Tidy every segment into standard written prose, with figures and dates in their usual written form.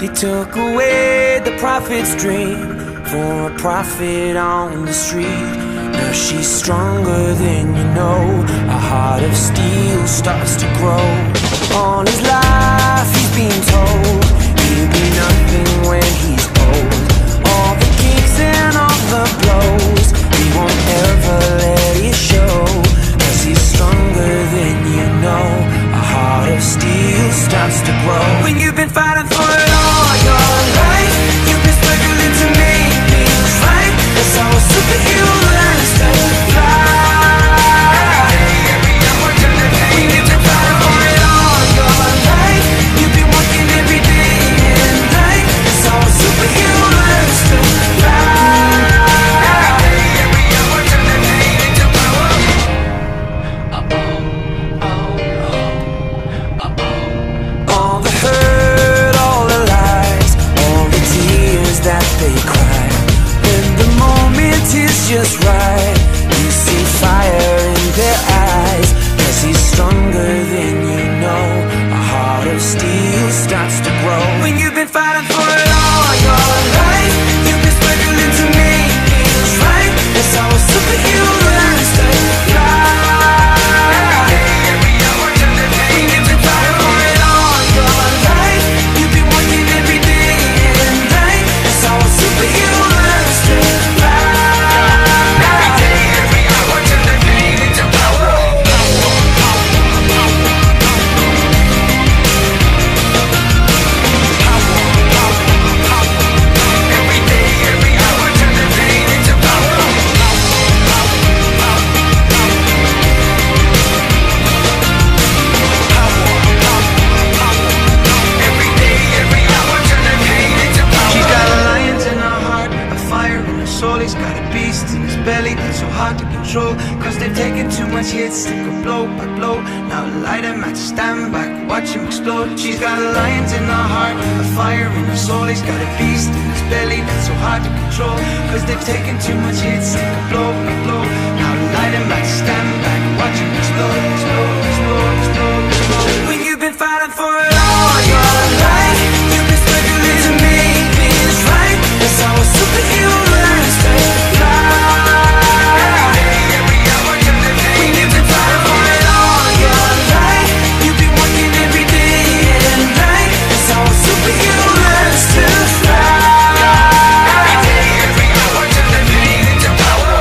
They took away the prophet's dream for a prophet on the street. Now she's stronger than you know. A heart of steel starts to grow. All his life he's been told he'll be nothing when he's old. All the kicks and all the blows, he won't ever let it show. 'Cause he's stronger than you know. A heart of steel starts to grow. When you've been fighting for it all your life, you've been struggling to make things right. That's how a superhero learns to fly. When you've been fighting for it all your life, you've been working every day and night. That's how a superhero learns to fly. All the hurt, all the lies, all the tears that they cry. When the moment is just right, you see fire in their eyes. 'Cause he's stronger than you know. A heart of steel starts to grow. When you've been fighting for it all your life, you've been struggling to make things right. That's how a superhero learns to fly. When you've been fighting for it all your life, you've been working every day and night. That's how a superhero learns to fly. Every day, every hour, turn the pain into power. Every day, every hour, turn the pain into power. Every day, every hour, turn the pain into power. She's got a lion in her heart, a fire in her soul. He's got a beast in his belly that's so hard to control. 'Cause they've taken too much hits, they go blow by blow. Now light him at stand back, watch him explode. She's got a lion in her heart, a fire in her soul. He's got a beast in his belly that's so hard to control. 'Cause they've taken too much hits, they go blow by blow. Now light him at stand back, watch him explode, explode, explode, explode, explode. When you've been fighting for it all your life, you've been struggling to make things right. That's how a superhero learns to fly. Every hour, turn the pain. When you've been fighting for it all your life, you've been working every day and night. That's how a superhero learns to fly. Every day, every hour, turn the pain into power.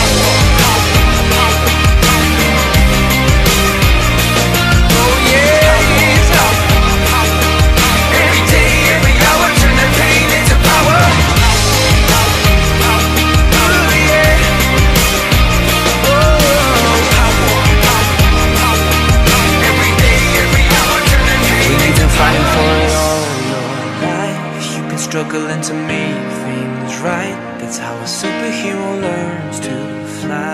Oh yeah. Every day, every hour, turn the pain into power. Oh yeah. Every day, every hour, turn the pain You've into been fighting for power. it all your life. You've been struggling to make things right. That's how a superhero learns to fly.